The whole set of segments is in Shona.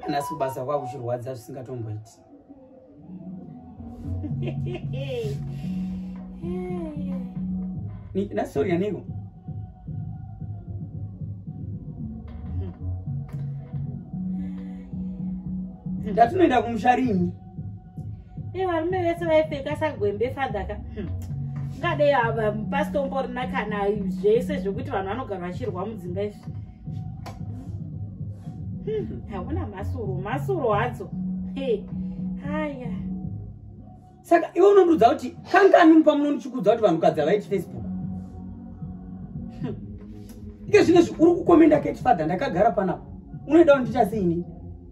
Nasi basa kwako chirwadza zvisingatomboiti. Ni na story yaniko. Ndatunoenda kumusharini. Varume vese vaipfeka sagwembe fadhaka. Ngade ava pastombo rina kana zvese zvokuti vanhu vanogara vachirwa mudzimba izvi. Hakuna masuro hadzo. Haya. Saka iwe unondudza kuti kangani pamunonichikudza kuti vanhukadzi vaiti Facebook. Ike zvinezvi uri kukomenda Kate Father ndakagara panapo. Unoda kundiita seini?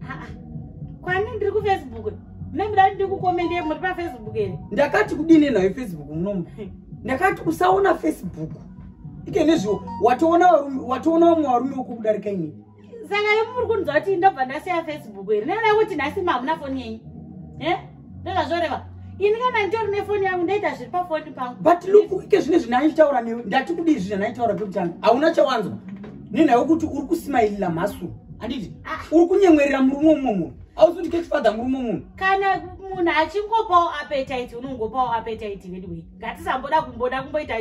Kwani ndiri kuFacebook? Nemira ndiri kukomenda muri paFacebook ere? Ndakati kudini nayo Facebook munomu. Ndakati usaona Facebook. Ike nezvo watoona vamwe varume wokudarika ini. Saka iwe muri kunzwa kuti ndobva ndasiya Facebook ere? Nenda kuti nhasi mamuna foni yenyu. Ndozvazvoreva. Ini kana nditori nefoni yangu ndaita zviri pafoni pangu. But look, ike zvinezvi naitaura newe ndati kudii zvino naitaura pekutanga. Hauna chawanzwa. Nenayo kuti uri kusimailira mhasuro. Handiti? Uri kunyemwerera murume munhu. Auzi Kate Father murume munhu. Kana munhu achingopawo appetite unongopawo appetite anyway. Ngatisamboda kumboita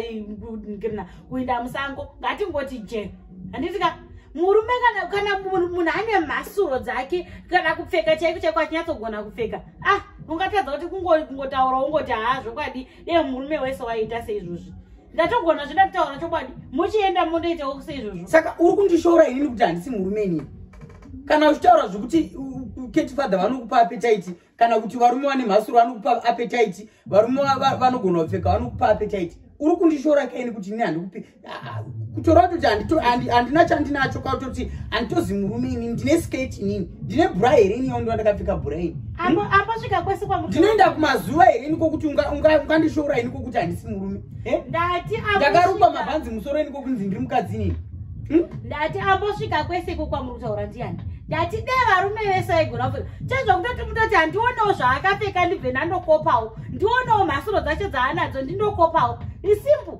kuinda musango. Ngatingoti je. Handiti ka murume kana munhu ane mhasuro dzake kana kupfeka chaiko achinyatsogona kupfeka. Ungatadza kuti kungotaura ungoti zvokwadi dei murume wese waita seizvozvi. Ndatogona zvida kutaura chokwadi muchienda mundoitawo seizvozvo. Saka uri kundishora inini kuti handisi murume inini. Kana uchitaura zvokuti Kate Father vanokupa appetite kana kuti varume vane mhasuro vanokupa appetite, varume vanogona kupfeka vanokupa appetite. Uri kundishora kaini kuti ini handikupi. Kutora kuti handina chandinacho kautoti handitozi murume inini, ndine skate inini, ndine bra here ini yondo ndakapfeka bra ini. Ambosvika kwese kwamuri. Ndinoenda kumazuva here ini kokuti ungandishora ini kokuti handisi murume. Ndakarupa mabhanzi musoro ini kokunzi ndiri mukadzi inini. Ndati ambosvika kwese kwamuri kutaura ndiani. Ndati dei varume vese vaigona kupfeka. Chezvokutoti mutoti handionawo zvaakapfeka ndibve ndandokopawo. Ndionawo mhasuro dzacho dzaanadzo ndindokopawo. Isimple.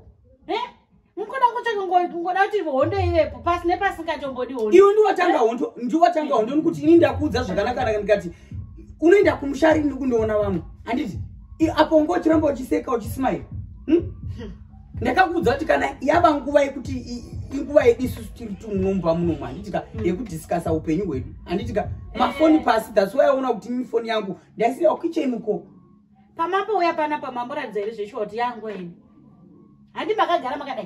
Mukoda kungoda kuti hondo ivepo pasi nepasingatombodi hondo. Iwe ndiwatanga hondo nekuti ini ndakuudza zvakanaka ndikati unoenda kumusharini kundoona vamwe. Handiti? Apo ngochiramba uchiseka uchismile. Ndakakuudza kuti kana yava nguva yekuti inguva yedu isusu tiri tumwomba munomu handitika yekudhiskasa upenyu hwedu. Handitika mafoni pasi, that's why aona kuti ini foni yangu ndasiya kitchen uko. Pamapo uya panapa mamboradza here zveshoti yangu ini. Handi makagara makadai.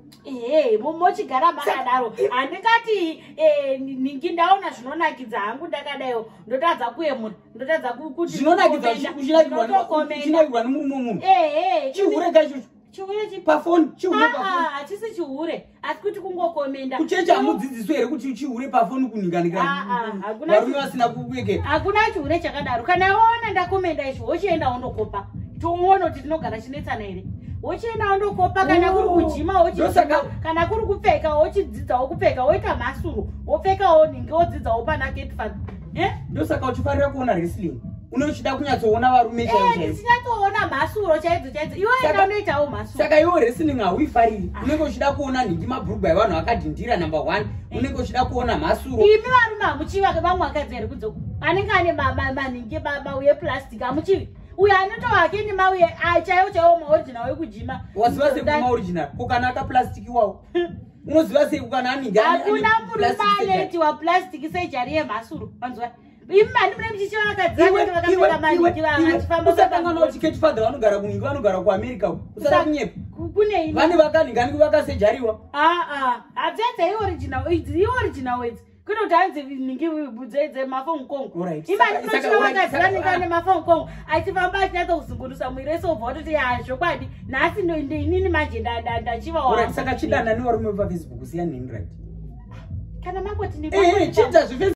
Mochigara makadaro. Handikati ningi ndaona zvinonakidza hangu ndakadaiwo ndotadza kuyemura. Ndotadza kuti zvinonakidza zvinakidwa nemurume munhu. Chihure kacho. Chihure pafoni, chihure pafoni. Hachisi chihure. Asi kuti kungokomenda. Kuchecha hamudzidziswi here kuti chihure pafoni kuninganika. Varume vasina kubekera. Hakuna chihure chakadaro. Kana waona ndakomenda izvo wochienda wondokopa. Tomuona kuti tinogara chinetsana here. Wochienda wondokopa kana kuri kujima wochidzidza kana kuri kupfeka wochidzidzawo kupfeka woita mhasuro wopfekawo ningi wodzidzawo pana Kate Father. Ndosaka uchifarira kuona wrestling. Unochida kunyatsoona varume chaivo. Ndichinatsoona mhasuro chaidzo. Iwe enda unoitawo mhasuro. Saka iwe wrestling hauifariri. Unenge uchida kuona ningi mabhurugwa evanhu akadhindira number 1. Unenge uchida kuona mhasuro. Imi varume hamuchiva vamwe akadzi here kudzoko. Anenge ane maningi mauye plastic hamuchivi. Uya anoto wake ni mauye chaiwo maoriginal wekujima. Waziva sei kuma original? Kokana aka plastic iwawo. Unoziva sei kana aningi hakuna murubaleti wa plastic surgery yemhasuro. Wanzwa? Imani mune mchichiva vakadzana kuti vakapfeka maningi vachifamba. Usatanga kuti Kate Father vanogara kuningi vanogara kuAmerica. Usada kunyepa. Kune ini. Vane vakaningi vakasejariwa. Adzedze original wedzi. Kuno kuti hanzi ningi budze mafoni kongo. Imani mchichiva vakadzana ne mafoni kongo. Achifamba achinatsa kuzungunusa mwiri wese obva kuti zvokwadi nhasi inini manje ndachiva wa. Saka chidana nevarume paFacebook siyani right. Kana mangoti ni chita